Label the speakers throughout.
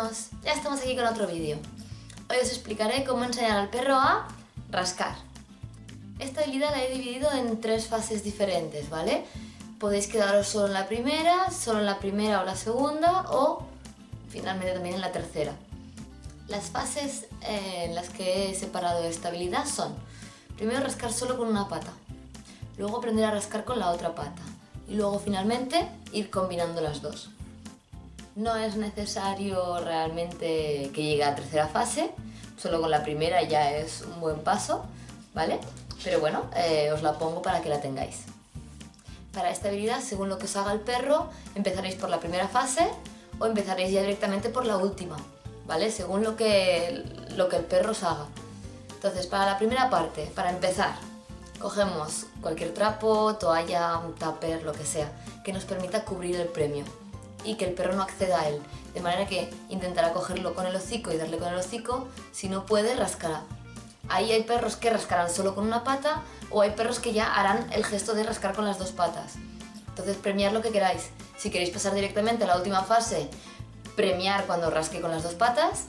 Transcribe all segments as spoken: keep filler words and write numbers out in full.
Speaker 1: perrunos, ya estamos aquí con otro vídeo. Hoy os explicaré cómo enseñar al perro a rascar. Esta habilidad la he dividido en tres fases diferentes, ¿vale? Podéis quedaros solo en la primera, solo en la primera o la segunda o finalmente también en la tercera. Las fases eh, en las que he separado esta habilidad son: primero rascar solo con una pata, luego aprender a rascar con la otra pata y luego finalmente ir combinando las dos. No es necesario realmente que llegue a la tercera fase, solo con la primera ya es un buen paso, ¿vale? Pero bueno, eh, os la pongo para que la tengáis. Para esta habilidad, según lo que os haga el perro, empezaréis por la primera fase o empezaréis ya directamente por la última, ¿vale? Según lo que, lo que el perro os haga. Entonces, para la primera parte, para empezar, cogemos cualquier trapo, toalla, un tupper, lo que sea, que nos permita cubrir el premio y que el perro no acceda a él, de manera que intentará cogerlo con el hocico y darle con el hocico. Si no puede, rascará. Ahí hay perros que rascarán solo con una pata o hay perros que ya harán el gesto de rascar con las dos patas. Entonces, premiar lo que queráis. Si queréis pasar directamente a la última fase, premiar cuando rasque con las dos patas.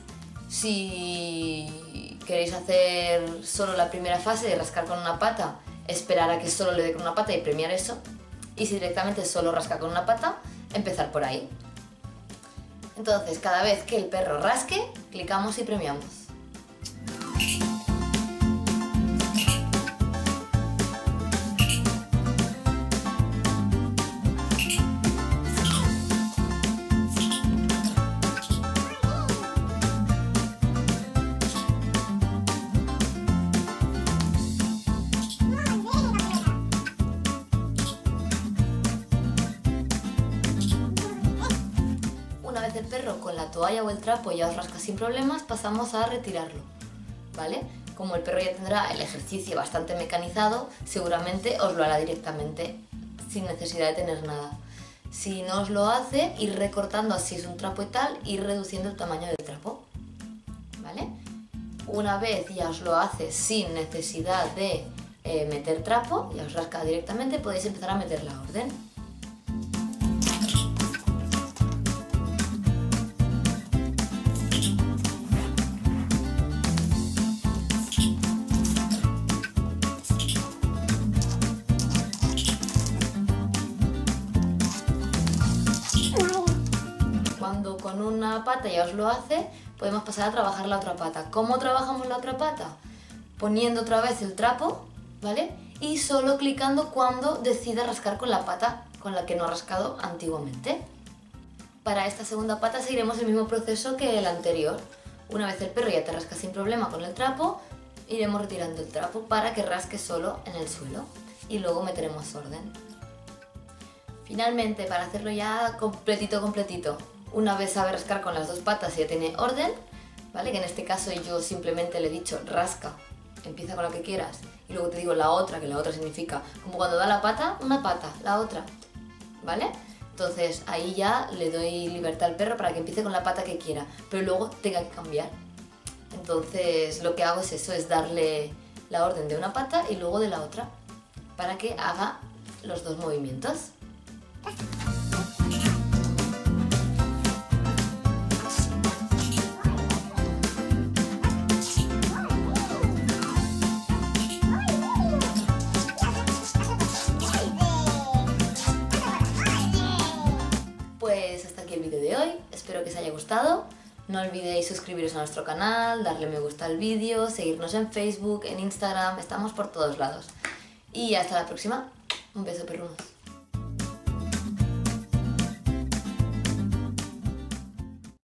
Speaker 1: Si queréis hacer solo la primera fase de rascar con una pata, esperar a que solo le dé con una pata y premiar eso. Y si directamente solo rasca con una pata, empezar por ahí. Entonces, cada vez que el perro rasque, clicamos y premiamos. Una vez el perro con la toalla o el trapo ya os rasca sin problemas, pasamos a retirarlo, ¿vale? Como el perro ya tendrá el ejercicio bastante mecanizado, seguramente os lo hará directamente, sin necesidad de tener nada. Si no os lo hace, ir recortando así es un trapo y tal, ir reduciendo el tamaño del trapo, ¿vale? Una vez ya os lo hace sin necesidad de eh, meter trapo, ya os rasca directamente, podéis empezar a meter la orden. Cuando con una pata ya os lo hace, podemos pasar a trabajar la otra pata. ¿Cómo trabajamos la otra pata? Poniendo otra vez el trapo, ¿vale? Y solo clicando cuando decida rascar con la pata con la que no ha rascado antiguamente. Para esta segunda pata seguiremos el mismo proceso que el anterior. Una vez el perro ya te rasca sin problema con el trapo, iremos retirando el trapo para que rasque solo en el suelo y luego meteremos orden. Finalmente, para hacerlo ya completito, completito, una vez sabe rascar con las dos patas y ya tiene orden, ¿vale? Que en este caso yo simplemente le he dicho rasca, empieza con la que quieras, y luego te digo la otra, que la otra significa, como cuando da la pata, una pata, la otra, ¿vale? Entonces ahí ya le doy libertad al perro para que empiece con la pata que quiera, pero luego tenga que cambiar. Entonces lo que hago es eso, es darle la orden de una pata y luego de la otra, para que haga los dos movimientos. Pues hasta aquí el vídeo de hoy, espero que os haya gustado. No olvidéis suscribiros a nuestro canal, darle me gusta al vídeo, seguirnos en Facebook, en Instagram, estamos por todos lados. Y hasta la próxima, un beso perrunos.